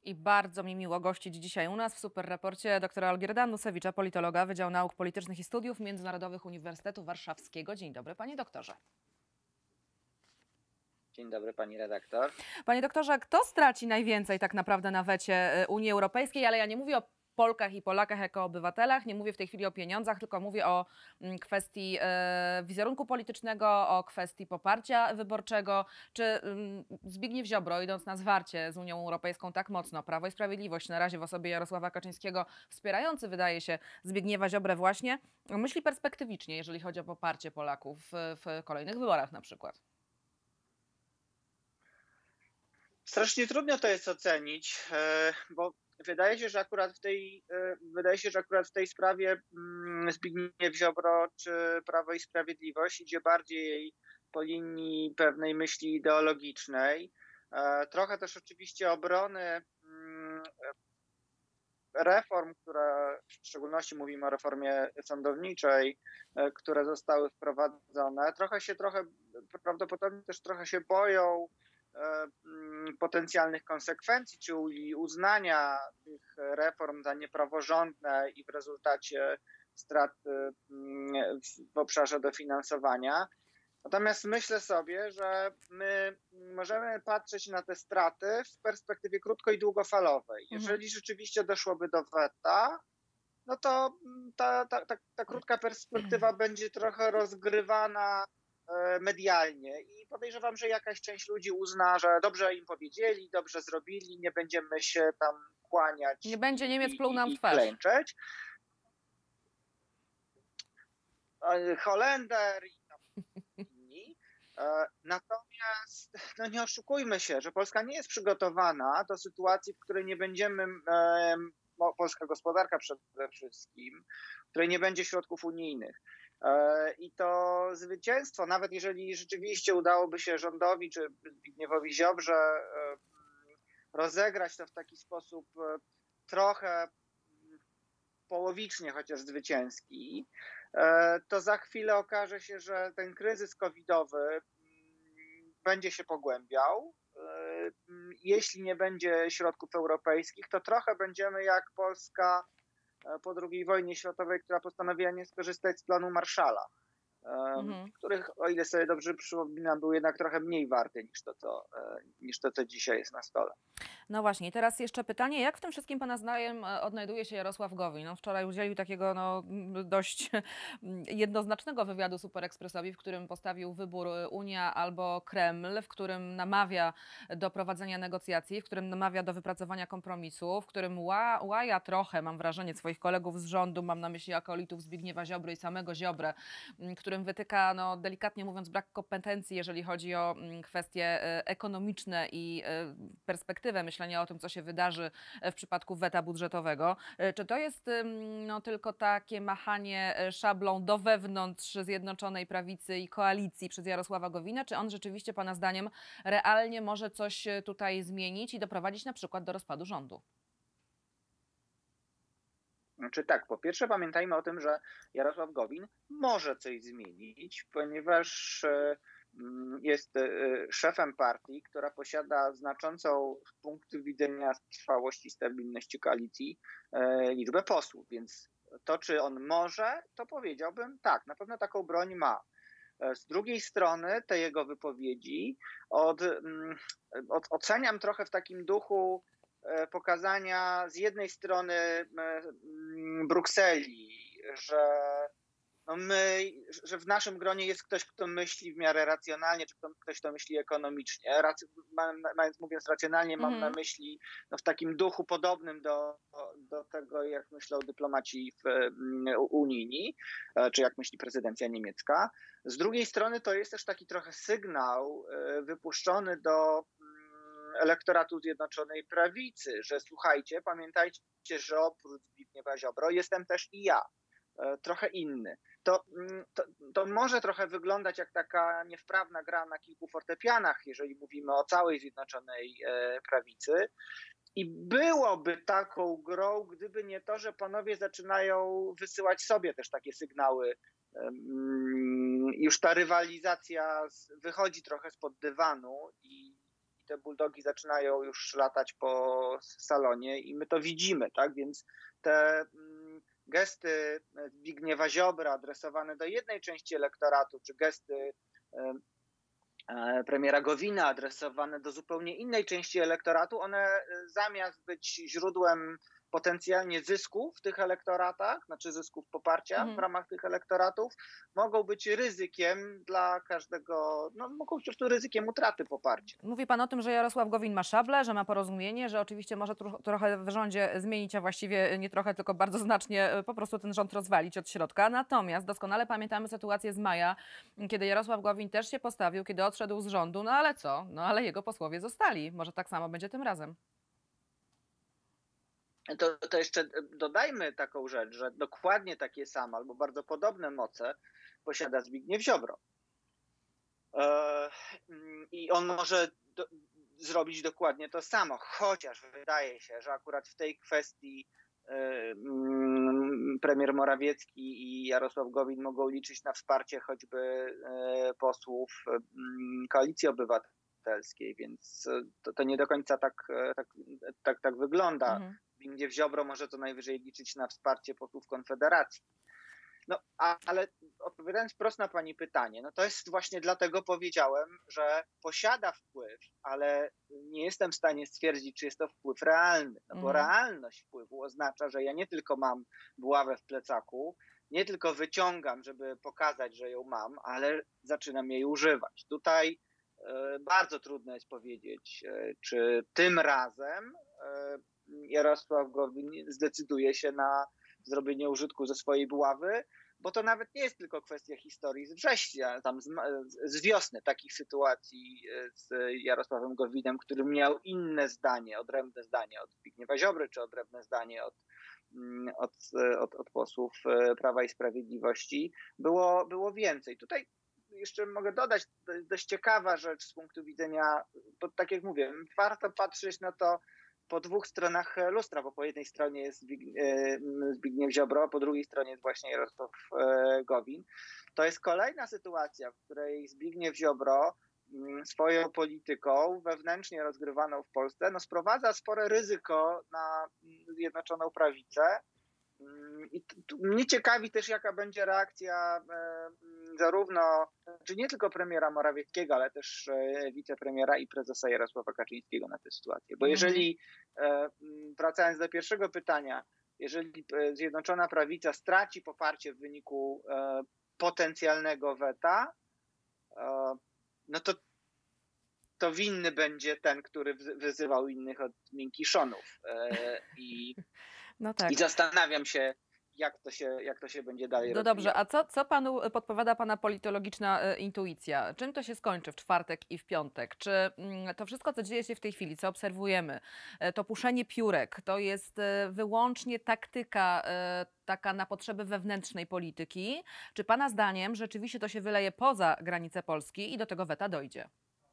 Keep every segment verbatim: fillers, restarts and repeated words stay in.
I bardzo mi miło gościć dzisiaj u nas w Superraporcie doktora Olgierda Nusewicza, politologa, Wydział Nauk Politycznych i Studiów Międzynarodowych Uniwersytetu Warszawskiego. Dzień dobry, panie doktorze. Dzień dobry, pani redaktor. Panie doktorze, kto straci najwięcej tak naprawdę na wecie Unii Europejskiej? Ale ja nie mówię o Polkach i Polakach jako obywatelach, nie mówię w tej chwili o pieniądzach, tylko mówię o kwestii wizerunku politycznego, o kwestii poparcia wyborczego. Czy Zbigniew Ziobro, idąc na zwarcie z Unią Europejską tak mocno, Prawo i Sprawiedliwość na razie w osobie Jarosława Kaczyńskiego, wspierający, wydaje się, Zbigniewa Ziobrę właśnie, myśli perspektywicznie, jeżeli chodzi o poparcie Polaków w, w kolejnych wyborach na przykład? Strasznie trudno to jest ocenić, bo wydaje się, że akurat w tej, wydaje się, że akurat w tej sprawie Zbigniew Ziobro czy Prawo i Sprawiedliwość idzie bardziej po linii pewnej myśli ideologicznej. Trochę też oczywiście obrony reform, które w szczególności mówimy o reformie sądowniczej, które zostały wprowadzone. Trochę się, trochę prawdopodobnie też trochę się boją potencjalnych konsekwencji, czyli uznania tych reform za niepraworządne i w rezultacie strat w obszarze dofinansowania. Natomiast myślę sobie, że my możemy patrzeć na te straty w perspektywie krótko- i długofalowej. Jeżeli rzeczywiście doszłoby do weta, no to ta, ta, ta, ta krótka perspektywa będzie trochę rozgrywana medialnie i podejrzewam, że jakaś część ludzi uzna, że dobrze im powiedzieli, dobrze zrobili, nie będziemy się tam kłaniać. Nie będzie Niemiec pluł nam i, w twarz. I klęczeć. Holender i tam inni. Natomiast no nie oszukujmy się, że Polska nie jest przygotowana do sytuacji, w której nie będziemy, polska gospodarka przede wszystkim, w której nie będzie środków unijnych. I to zwycięstwo, nawet jeżeli rzeczywiście udałoby się rządowi czy Zbigniewowi Ziobrze rozegrać to w taki sposób trochę połowicznie chociaż zwycięski, to za chwilę okaże się, że ten kryzys covidowy będzie się pogłębiał. Jeśli nie będzie środków europejskich, to trochę będziemy jak Polska po drugiej wojnie światowej, która postanowiła nie skorzystać z planu Marshalla, mhm. których, o ile sobie dobrze przypominam, był jednak trochę mniej warty niż to, co, niż to, co dzisiaj jest na stole. No właśnie, teraz jeszcze pytanie, jak w tym wszystkim pana zdaniem odnajduje się Jarosław Gowin? No, wczoraj udzielił takiego no, dość jednoznacznego wywiadu Super Expressowi, w którym postawił wybór Unia albo Kreml, w którym namawia do prowadzenia negocjacji, w którym namawia do wypracowania kompromisu, w którym ła, łaja trochę, mam wrażenie, swoich kolegów z rządu, mam na myśli akolitów Zbigniewa Ziobry i samego Ziobrę, którym wytyka, no, delikatnie mówiąc, brak kompetencji, jeżeli chodzi o kwestie ekonomiczne i perspektywę myślenia o tym, co się wydarzy w przypadku weta budżetowego. Czy to jest no, tylko takie machanie szablą do wewnątrz Zjednoczonej Prawicy i koalicji przez Jarosława Gowina, czy on rzeczywiście pana zdaniem realnie może coś tutaj zmienić i doprowadzić na przykład do rozpadu rządu? Znaczy tak, po pierwsze pamiętajmy o tym, że Jarosław Gowin może coś zmienić, ponieważ jest szefem partii, która posiada znaczącą z punktu widzenia trwałości i stabilności koalicji liczbę posłów, więc to, czy on może, to powiedziałbym tak, na pewno taką broń ma. Z drugiej strony te jego wypowiedzi od, od, oceniam trochę w takim duchu pokazania z jednej strony Brukseli, że no my, że w naszym gronie jest ktoś, kto myśli w miarę racjonalnie, czy ktoś, kto myśli ekonomicznie. Rac, mając, mówiąc racjonalnie, mam mm. na myśli no, w takim duchu podobnym do, do tego, jak myślą dyplomaci w, unijni, czy jak myśli prezydencja niemiecka. Z drugiej strony to jest też taki trochę sygnał wypuszczony do elektoratu Zjednoczonej Prawicy, że słuchajcie, pamiętajcie, że oprócz Zbigniewa Ziobro jestem też i ja. Trochę inny. To, to, to może trochę wyglądać jak taka niewprawna gra na kilku fortepianach, jeżeli mówimy o całej Zjednoczonej Prawicy. I byłoby taką grą, gdyby nie to, że panowie zaczynają wysyłać sobie też takie sygnały. Już ta rywalizacja wychodzi trochę spod dywanu i te buldogi zaczynają już latać po salonie i my to widzimy, tak? Więc te gesty Zbigniewa Ziobry adresowane do jednej części elektoratu, czy gesty premiera Gowina adresowane do zupełnie innej części elektoratu, one zamiast być źródłem potencjalnie zysków w tych elektoratach, znaczy zysków poparcia Mhm. w ramach tych elektoratów, mogą być ryzykiem dla każdego, no mogą być po prostu ryzykiem utraty poparcia. Mówi pan o tym, że Jarosław Gowin ma szablę, że ma porozumienie, że oczywiście może tro trochę w rządzie zmienić, a właściwie nie trochę, tylko bardzo znacznie po prostu ten rząd rozwalić od środka. Natomiast doskonale pamiętamy sytuację z maja, kiedy Jarosław Gowin też się postawił, kiedy odszedł z rządu, no ale co? No ale jego posłowie zostali. Może tak samo będzie tym razem. To, to jeszcze dodajmy taką rzecz, że dokładnie takie same albo bardzo podobne moce posiada Zbigniew Ziobro. I on może do, zrobić dokładnie to samo, chociaż wydaje się, że akurat w tej kwestii premier Morawiecki i Jarosław Gowin mogą liczyć na wsparcie choćby posłów Koalicji Obywatelskiej, więc to, to nie do końca tak, tak, tak, tak wygląda. Mhm. Zbigniew Ziobro może co najwyżej liczyć na wsparcie posłów Konfederacji. No, a, ale odpowiadając wprost na pani pytanie, no to jest właśnie dlatego powiedziałem, że posiada wpływ, ale nie jestem w stanie stwierdzić, czy jest to wpływ realny. No bo mhm. realność wpływu oznacza, że ja nie tylko mam buławę w plecaku, nie tylko wyciągam, żeby pokazać, że ją mam, ale zaczynam jej używać. Tutaj y, bardzo trudno jest powiedzieć, y, czy tym razem y, Jarosław Gowin zdecyduje się na zrobienie użytku ze swojej buławy, bo to nawet nie jest tylko kwestia historii z września, tam z, z wiosny, takich sytuacji z Jarosławem Gowinem, który miał inne zdanie, odrębne zdanie od Zbigniewa Ziobry, czy odrębne zdanie od, od, od, od posłów Prawa i Sprawiedliwości, było, było więcej. Tutaj jeszcze mogę dodać, to jest dość ciekawa rzecz z punktu widzenia, bo tak jak mówię, warto patrzeć na to po dwóch stronach lustra, bo po jednej stronie jest Zbigniew Ziobro, a po drugiej stronie jest właśnie Jarosław Gowin. To jest kolejna sytuacja, w której Zbigniew Ziobro swoją polityką wewnętrznie rozgrywaną w Polsce no sprowadza spore ryzyko na Zjednoczoną Prawicę. I mnie ciekawi też, jaka będzie reakcja zarówno, czy nie tylko premiera Morawieckiego, ale też wicepremiera i prezesa Jarosława Kaczyńskiego na tę sytuację. Bo jeżeli, wracając do pierwszego pytania, jeżeli Zjednoczona Prawica straci poparcie w wyniku potencjalnego weta, no to to winny będzie ten, który wyzywał innych od miękiszonów. I, no tak. I zastanawiam się, jak to się, jak to się będzie dalej No dobrze, a co, co panu podpowiada pana politologiczna intuicja? Czym to się skończy w czwartek i w piątek? Czy to wszystko, co dzieje się w tej chwili, co obserwujemy, to puszenie piórek, to jest wyłącznie taktyka taka na potrzeby wewnętrznej polityki? Czy pana zdaniem rzeczywiście to się wyleje poza granice Polski i do tego weta dojdzie?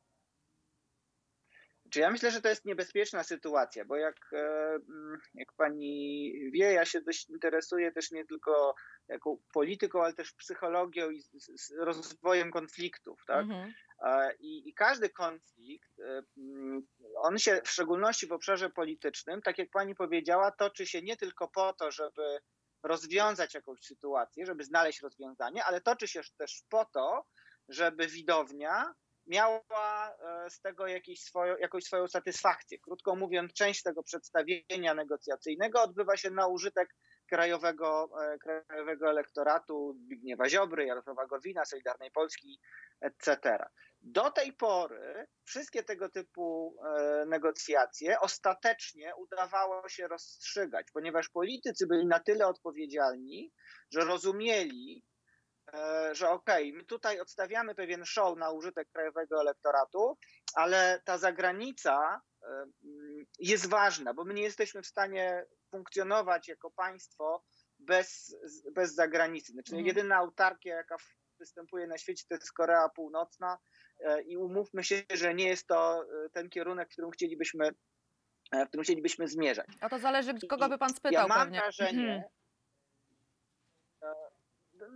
Czy ja myślę, że to jest niebezpieczna sytuacja, bo jak, jak pani wie, ja się dość interesuję też nie tylko jako polityką, ale też psychologią i rozwojem konfliktów, tak? Mhm. I, I każdy konflikt, on się w szczególności w obszarze politycznym, tak jak pani powiedziała, toczy się nie tylko po to, żeby rozwiązać jakąś sytuację, żeby znaleźć rozwiązanie, ale toczy się też po to, żeby widownia miała z tego jakieś swoją, jakąś swoją satysfakcję. Krótko mówiąc, część tego przedstawienia negocjacyjnego odbywa się na użytek krajowego, krajowego elektoratu Zbigniewa Ziobry, Jarosława Gowina, Solidarnej Polski, et cetera. Do tej pory wszystkie tego typu negocjacje ostatecznie udawało się rozstrzygać, ponieważ politycy byli na tyle odpowiedzialni, że rozumieli, że okej, okay, my tutaj odstawiamy pewien show na użytek krajowego elektoratu, ale ta zagranica jest ważna, bo my nie jesteśmy w stanie funkcjonować jako państwo bez, bez zagranicy. Znaczy mhm. jedyna autarkia, jaka występuje na świecie, to jest Korea Północna i umówmy się, że nie jest to ten kierunek, w którym chcielibyśmy, w którym chcielibyśmy zmierzać. A to zależy, kogo by pan spytał. Ja mam pewnie. wrażenie,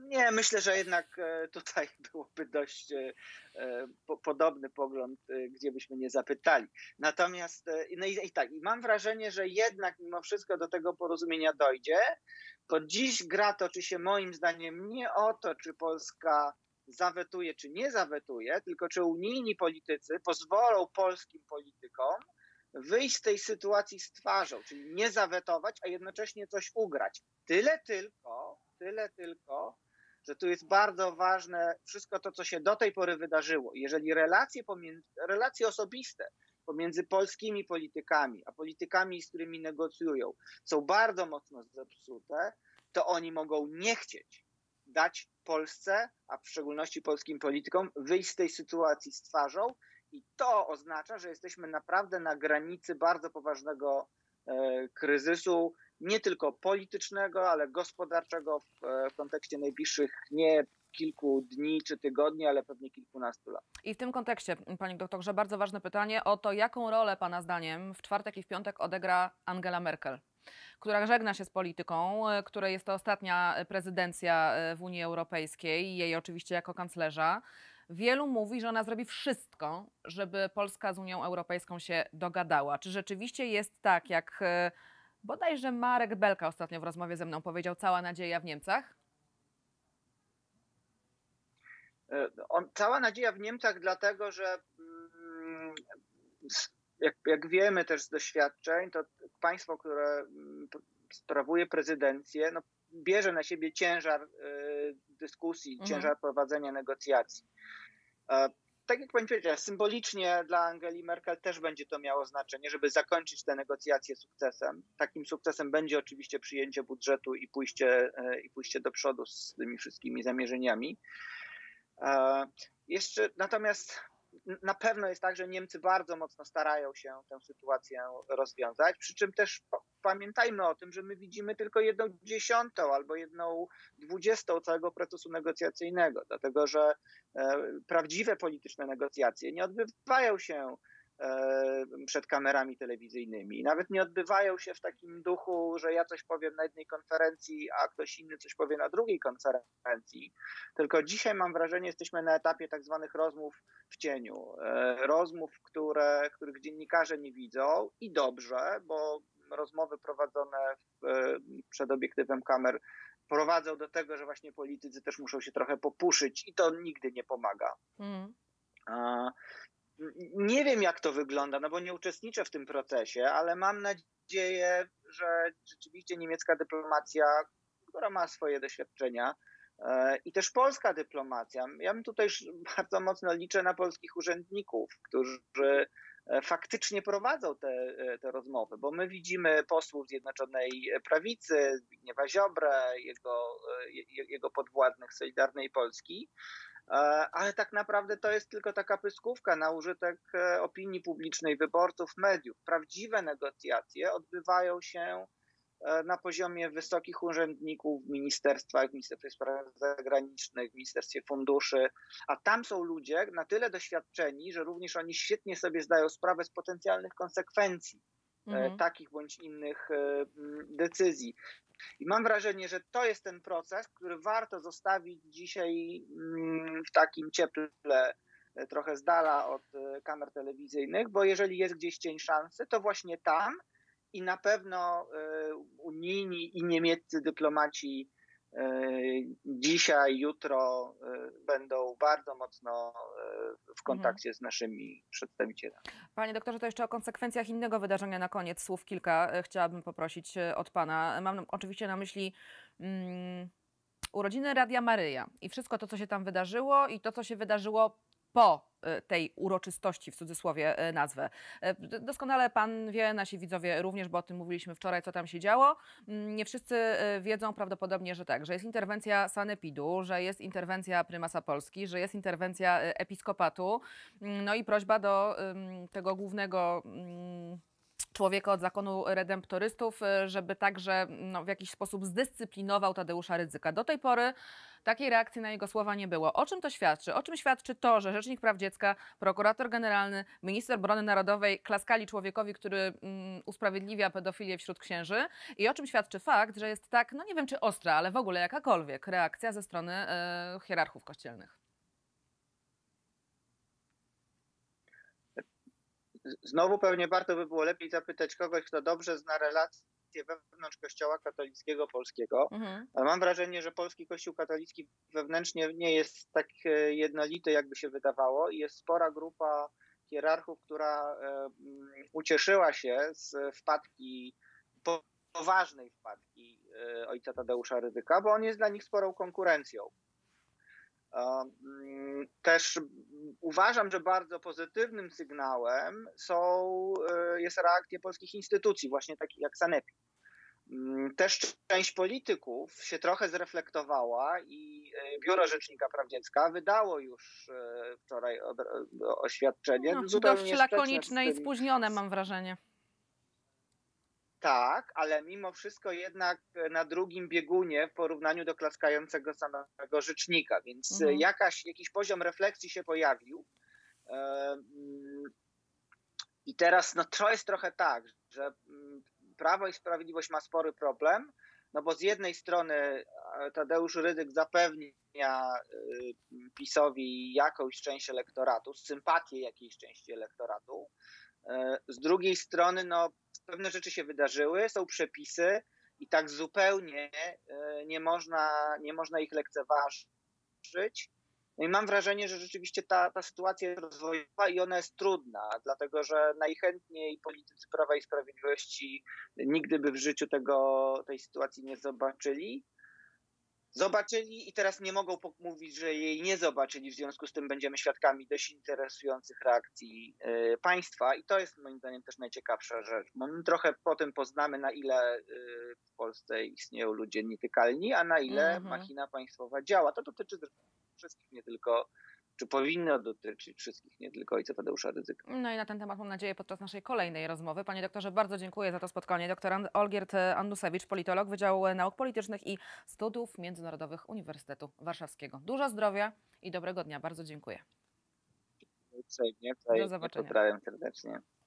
Nie, myślę, że jednak e, tutaj byłoby dość e, e, po, podobny pogląd, e, gdzie byśmy nie zapytali. Natomiast, e, no i, i tak, i mam wrażenie, że jednak mimo wszystko do tego porozumienia dojdzie, bo dziś gra toczy się moim zdaniem nie o to, czy Polska zawetuje, czy nie zawetuje, tylko czy unijni politycy pozwolą polskim politykom wyjść z tej sytuacji z twarzą, czyli nie zawetować, a jednocześnie coś ugrać. Tyle tylko, tyle tylko, że tu jest bardzo ważne wszystko to, co się do tej pory wydarzyło. Jeżeli relacje, pomiędzy, relacje osobiste pomiędzy polskimi politykami, a politykami, z którymi negocjują, są bardzo mocno zepsute, to oni mogą nie chcieć dać Polsce, a w szczególności polskim politykom, wyjść z tej sytuacji z twarzą. I to oznacza, że jesteśmy naprawdę na granicy bardzo poważnego e, kryzysu, nie tylko politycznego, ale gospodarczego w, w kontekście najbliższych nie kilku dni czy tygodni, ale pewnie kilkunastu lat. I w tym kontekście, panie doktorze, bardzo ważne pytanie o to, jaką rolę pana zdaniem w czwartek i w piątek odegra Angela Merkel, która żegna się z polityką, której jest to ostatnia prezydencja w Unii Europejskiej, jej oczywiście jako kanclerza. Wielu mówi, że ona zrobi wszystko, żeby Polska z Unią Europejską się dogadała. Czy rzeczywiście jest tak, jak bodajże Marek Belka ostatnio w rozmowie ze mną powiedział, cała nadzieja w Niemcach? On, cała nadzieja w Niemcach dlatego, że jak, jak wiemy też z doświadczeń, to państwo, które sprawuje prezydencję, no, bierze na siebie ciężar y, dyskusji, mhm. ciężar prowadzenia negocjacji. E, tak jak pani powiedziała, symbolicznie dla Angeli Merkel też będzie to miało znaczenie, żeby zakończyć te negocjacje sukcesem. Takim sukcesem będzie oczywiście przyjęcie budżetu i pójście, e, i pójście do przodu z tymi wszystkimi zamierzeniami. E, jeszcze natomiast na pewno jest tak, że Niemcy bardzo mocno starają się tę sytuację rozwiązać, przy czym też pamiętajmy o tym, że my widzimy tylko jedną dziesiątą albo jedną dwudziestą całego procesu negocjacyjnego, dlatego że prawdziwe polityczne negocjacje nie odbywają się przed kamerami telewizyjnymi. Nawet nie odbywają się w takim duchu, że ja coś powiem na jednej konferencji, a ktoś inny coś powie na drugiej konferencji. Tylko dzisiaj mam wrażenie, jesteśmy na etapie tak zwanych rozmów w cieniu. Rozmów, które, których dziennikarze nie widzą i dobrze, bo rozmowy prowadzone w, przed obiektywem kamer prowadzą do tego, że właśnie politycy też muszą się trochę popuszyć i to nigdy nie pomaga. Mm. A, Nie wiem, jak to wygląda, no bo nie uczestniczę w tym procesie, ale mam nadzieję, że rzeczywiście niemiecka dyplomacja, która ma swoje doświadczenia, i też polska dyplomacja, ja bym tutaj bardzo mocno liczę na polskich urzędników, którzy faktycznie prowadzą te, te rozmowy, bo my widzimy posłów Zjednoczonej Prawicy, Zbigniewa Ziobrę, jego, jego podwładnych Solidarnej Polski, ale tak naprawdę to jest tylko taka pyskówka na użytek opinii publicznej, wyborców, mediów. Prawdziwe negocjacje odbywają się na poziomie wysokich urzędników w ministerstwach, w Ministerstwie Spraw Zagranicznych, w Ministerstwie Funduszy, a tam są ludzie na tyle doświadczeni, że również oni świetnie sobie zdają sprawę z potencjalnych konsekwencji mhm. takich bądź innych decyzji. I mam wrażenie, że to jest ten proces, który warto zostawić dzisiaj w takim cieple, trochę z dala od kamer telewizyjnych, bo jeżeli jest gdzieś cień szansy, to właśnie tam i na pewno unijni i niemieccy dyplomaci dzisiaj, jutro będą bardzo mocno w kontakcie mhm. z naszymi przedstawicielami. Panie doktorze, to jeszcze o konsekwencjach innego wydarzenia na koniec słów kilka chciałabym poprosić od pana. Mam oczywiście na myśli um, urodziny Radia Maryja i wszystko to, co się tam wydarzyło i to, co się wydarzyło po tej uroczystości, w cudzysłowie nazwę. Doskonale pan wie, nasi widzowie również, bo o tym mówiliśmy wczoraj, co tam się działo. Nie wszyscy wiedzą prawdopodobnie, że tak, że jest interwencja sanepidu, że jest interwencja prymasa Polski, że jest interwencja episkopatu, no i prośba do tego głównego człowieka od zakonu redemptorystów, żeby także no, w jakiś sposób zdyscyplinował Tadeusza Rydzyka. Do tej pory Takiej reakcji na jego słowa nie było. O czym to świadczy? O czym świadczy to, że Rzecznik Praw Dziecka, prokurator generalny, minister obrony narodowej klaskali człowiekowi, który mm, usprawiedliwia pedofilię wśród księży? I o czym świadczy fakt, że jest tak, no nie wiem czy ostra, ale w ogóle jakakolwiek reakcja ze strony e, hierarchów kościelnych? Znowu pewnie warto by było lepiej zapytać kogoś, kto dobrze zna relacje wewnątrz Kościoła katolickiego polskiego. Mhm. Ale mam wrażenie, że polski Kościół katolicki wewnętrznie nie jest tak jednolity, jakby się wydawało, i jest spora grupa hierarchów, która ucieszyła się z wpadki, poważnej wpadki ojca Tadeusza Rydzyka, bo on jest dla nich sporą konkurencją. Też uważam, że bardzo pozytywnym sygnałem są, jest reakcja polskich instytucji, właśnie takich jak Sanepid. Też część polityków się trochę zreflektowała i Biuro Rzecznika Praw Dziecka wydało już wczoraj oświadczenie. No, zupełnie dość lakoniczne i spóźnione, mam wrażenie. Tak, ale mimo wszystko jednak na drugim biegunie w porównaniu do klaskającego samego rzecznika, więc mhm. jakaś, jakiś poziom refleksji się pojawił. I teraz no, to jest trochę tak, że Prawo i Sprawiedliwość ma spory problem, no bo z jednej strony Tadeusz Rydzyk zapewnia PiS-owi jakąś część elektoratu, sympatię jakiejś części elektoratu. Z drugiej strony no, pewne rzeczy się wydarzyły, są przepisy i tak zupełnie nie można, nie można ich lekceważyć. No i mam wrażenie, że rzeczywiście ta, ta sytuacja jest rozwojowa i ona jest trudna, dlatego że najchętniej politycy Prawa i Sprawiedliwości nigdy by w życiu tego, tej sytuacji nie zobaczyli. Zobaczyli i teraz nie mogą mówić, że jej nie zobaczyli, w związku z tym będziemy świadkami dość interesujących reakcji y, państwa i to jest moim zdaniem też najciekawsza rzecz. Bo my trochę potem poznamy, na ile y, w Polsce istnieją ludzie nietykalni, a na ile mm-hmm. machina państwowa działa. To dotyczy wszystkich, nie tylko, czy powinno dotyczyć wszystkich, nie tylko ojca Tadeusza Rydzyka. No i na ten temat mam nadzieję podczas naszej kolejnej rozmowy. Panie doktorze, bardzo dziękuję za to spotkanie. Doktor Olgierd Andusewicz, politolog, Wydział Nauk Politycznych i Studiów Międzynarodowych Uniwersytetu Warszawskiego. Dużo zdrowia i dobrego dnia. Bardzo dziękuję. Uprzejmie, Do zobaczenia. Pozdrawiam serdecznie.